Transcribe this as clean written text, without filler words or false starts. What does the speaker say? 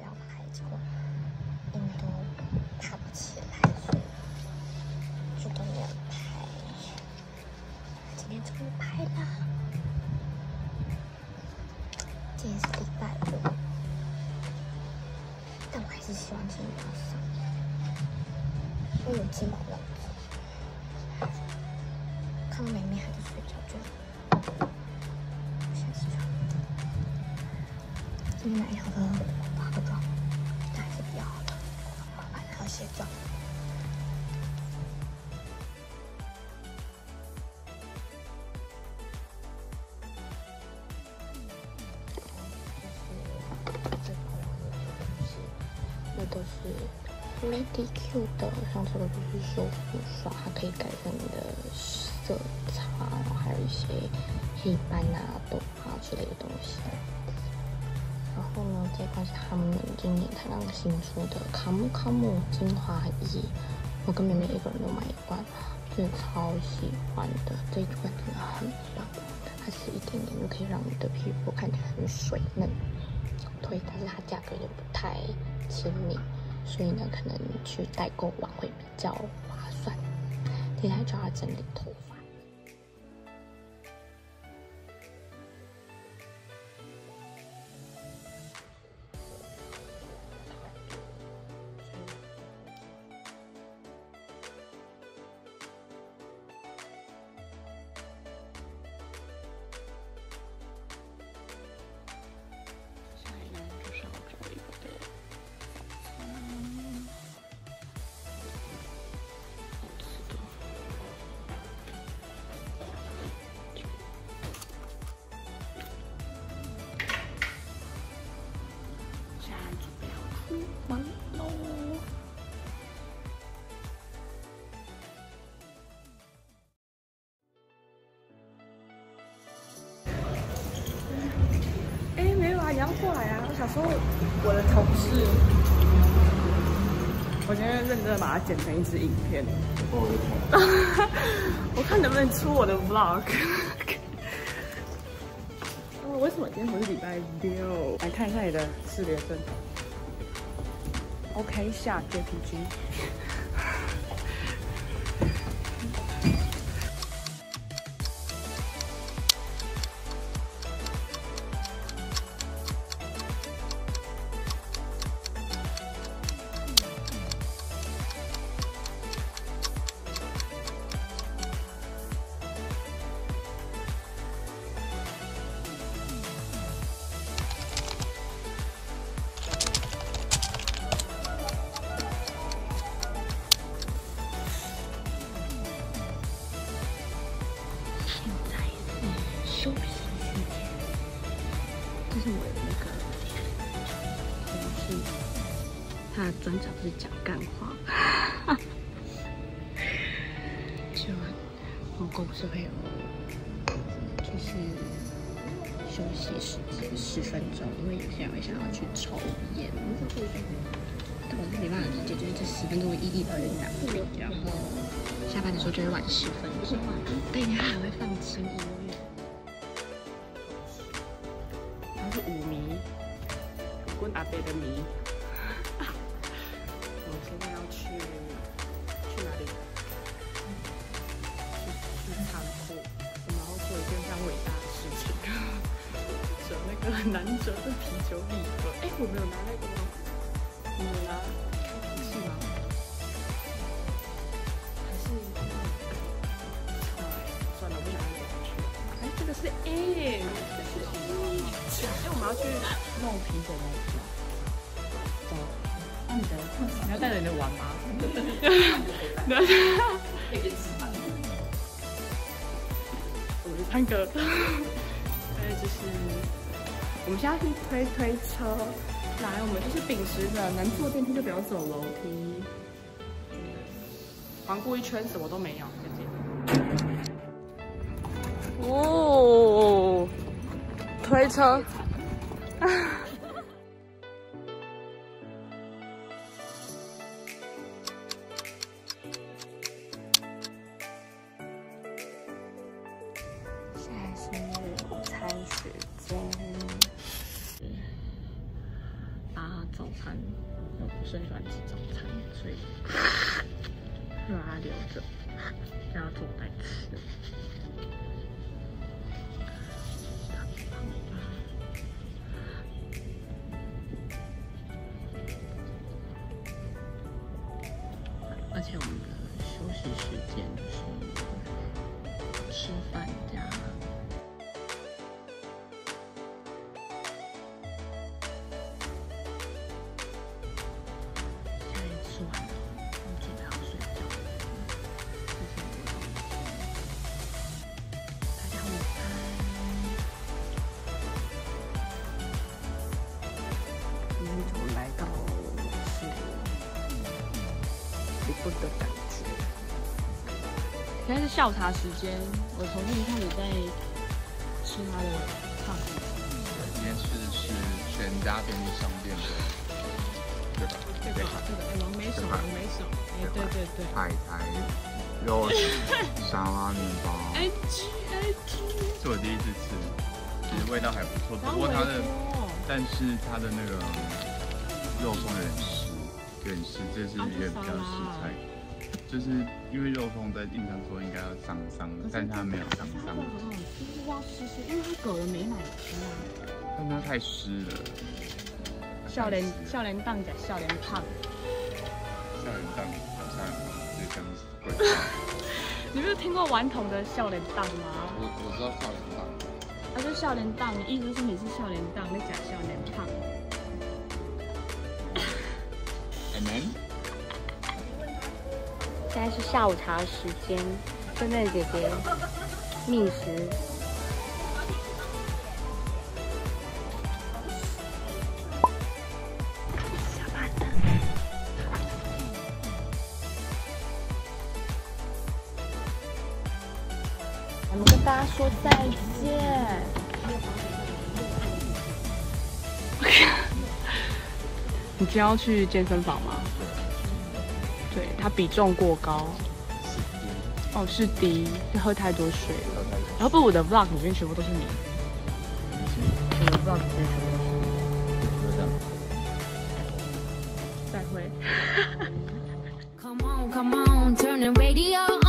要拍，结果因为都爬不起来，所以就都没有拍。今天终于拍了，今天是礼拜五，但我还是希望今天不要上，因为有鸡毛忘记。看到妹妹还在睡觉，就现在起床。今天买一条的八个妆，但还是比较好的，麻烦还要卸妆。这都是 Lady Q 的，像这个就是修复刷，它可以改善你的色差，然后还有一些黑斑啊、痘啊之类的东西。然后呢，这款是他们今年才刚新出的卡木卡木精华液，我跟妹妹一个人都买一罐，真的超喜欢的。这一罐真的很棒，它是一点点就可以让你的皮肤看起来很水嫩。对，但是它价格也不太亲民，所以呢，可能去代购网会比较划算。接下来就要整理头发。完喽！ 没有啊，你要过来啊！我想说，我的同事，我今天认真的把它剪成一支影片，我看能不能出我的 vlog。哦，为什么今天不是礼拜六？来看一下你的视觉症。OK 下 JPG。 休息时间，这是我的那个同事，他的专长是讲干话。就我们公司会有，就是休息时间10分钟，因为有些人会想要去抽烟，但我是没办法理解，就是这10分钟的意义到底在哪里？然后下班的时候就会晚10分钟，对，他还会放轻音乐。 是舞迷，滚阿伯的迷。我们现在要去哪里？去仓库，我们要做一件非常伟大的事情，折那个很难折的啤酒礼盒。我没有拿那个吗？你有拿开瓶器吗？还是算了，我不想再去。这个是我们要去弄啤酒那一家。走，那你要带着你的碗吗？我们3个，就是我们现在去推车，来，我们就是秉持着能坐电梯就不要走楼梯。环顾一圈，什么都没有，再见。哦，推车。 现在是午餐时间，把早餐，我不是很喜欢吃早餐，所以就把它留着，让它做代吃。而且我们的休息时间就是吃饭加。现在吃完了，我们准备要睡觉。这是我的一天，大家午安。今天就来到是不错的感觉。现在是下午茶时间，我从这里开始在吃它的烫面。 今天吃的是全家便利商店的，对吧？ 这个王梅手，王梅手，哎，对对对， 海苔肉沙拉面包，是我第一次吃，其实味道还不错，不过但是它的那个肉松有点湿，这是也比较湿菜。就是因为肉松在印象说应该要香香的，但是它没有香香的。 很好吃，就是要湿湿，因为它狗的美乃滋啊。 但它太湿了。 少年档加少年胖。 少年档就像鬼话。 你没有听过顽童的少年档吗？ 我知道少年档。 他说少年档，意思是你是少年档，你假少年胖。 And then？ 现在是下午茶时间，正正姐姐觅食。下班了。我们跟大家说再见。 你今天要去健身房吗？对，他比重过高。哦，是低，是喝太多水了。然后不，我的 vlog 里面全部都是你。我的 vlog 里面全部都是你。再会。 Come on, turn the radio